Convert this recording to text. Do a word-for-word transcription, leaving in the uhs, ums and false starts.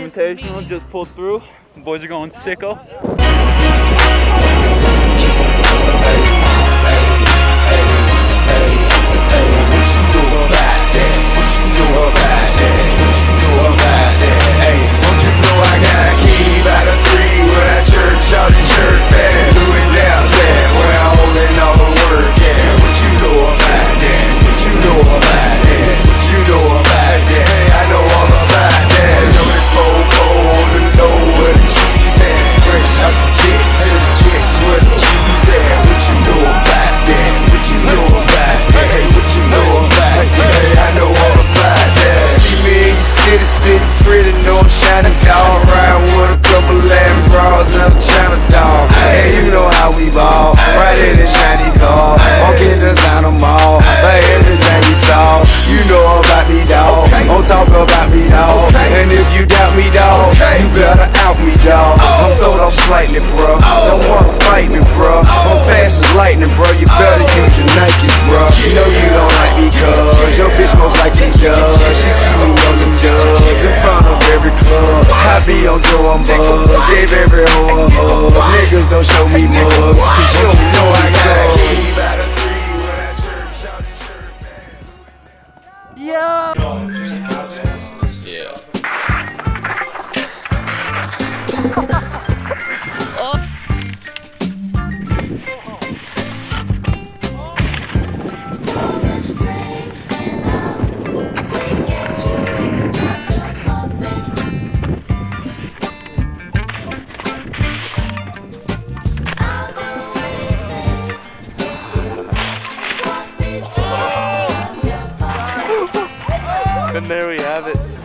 Invitational just pulled through. The boys are going sicko. Pretty, know I'm shining, dog. Riding with a couple Latin bras and I'm China, dog. And you know how we ball, right in the shiny car. Won't get design them all, but everything we saw. You know about me, dog. Don't talk about me, dog. And if you doubt me, dog, you better out me, dog. I'm throwed off slightly, bro. Don't wanna fight me, bro. I'm fast as lightning, bro. You better use your Nikes, bro. You know you don't like me, cuz your bitch most likely does. She see me on the dubs in front of every club. I be on Joe, I'm buzz. Gave every hoe a hug. Niggas don't show me mugs, cause you don't know I got keys by the three when I chirp, shout and chirp, man. Yeah. And there we have it.